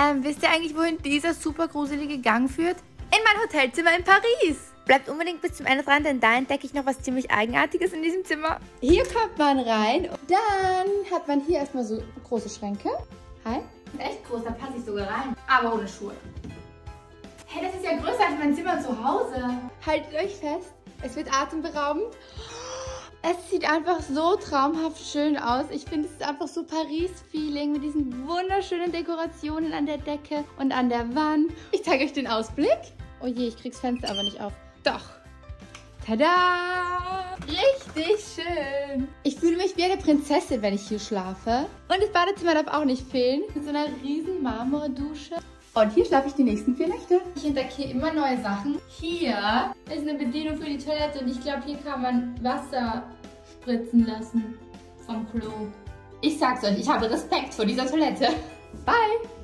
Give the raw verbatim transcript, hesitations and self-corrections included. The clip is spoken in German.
Ähm, wisst ihr eigentlich, wohin dieser super gruselige Gang führt? In mein Hotelzimmer in Paris. Bleibt unbedingt bis zum Ende dran, denn da entdecke ich noch was ziemlich Eigenartiges in diesem Zimmer. Hier kommt man rein und dann hat man hier erstmal so große Schränke. Hi. Das ist echt groß, da passe ich sogar rein. Aber ohne Schuhe. Hey, das ist ja größer als mein Zimmer zu Hause. Haltet euch fest, es wird atemberaubend. Es sieht einfach so traumhaft schön aus. Ich finde, es ist einfach so Paris-Feeling mit diesen wunderschönen Dekorationen an der Decke und an der Wand. Ich zeige euch den Ausblick. Oh je, ich krieg's Fenster aber nicht auf. Doch. Tada! Richtig schön. Ich fühle mich wie eine Prinzessin, wenn ich hier schlafe. Und das Badezimmer darf auch nicht fehlen. Mit so einer riesen Marmordusche. Und hier schlafe ich die nächsten vier Nächte. Ich entdecke hier immer neue Sachen. Hier ist eine Bedienung für die Toilette und ich glaube, hier kann man Wasser spritzen lassen vom Klo. Ich sag's euch, ich habe Respekt vor dieser Toilette. Bye!